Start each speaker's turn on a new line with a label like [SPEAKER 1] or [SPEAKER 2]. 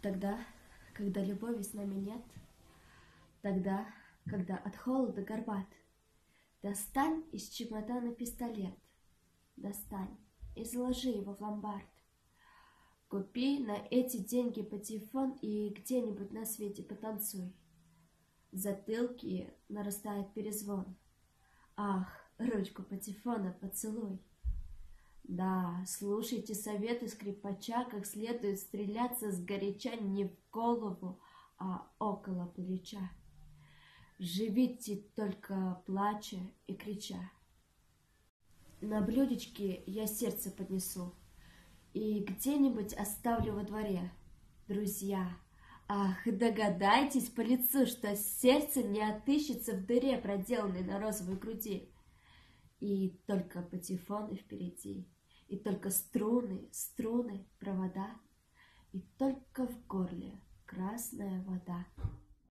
[SPEAKER 1] Тогда, когда любови с нами нет, тогда, когда от холода горбат, достань из чемодана пистолет, достань и заложи его в ломбард. Купи на эти деньги патефон и где-нибудь на свете потанцуй. В затылке нарастает перезвон. Ах, ручку патефона поцелуй. Да, слушайте советы скрипача, как следует стреляться сгоряча не в голову, а около плеча. Живите только плача и крича. На блюдечке я сердце поднесу и где-нибудь оставлю во дворе. Друзья, ах, догадайтесь по лицу, что сердце не отыщется в дыре, проделанной на розовой груди. И только патефоны впереди, и только струны, струны, провода, и только в горле красная вода.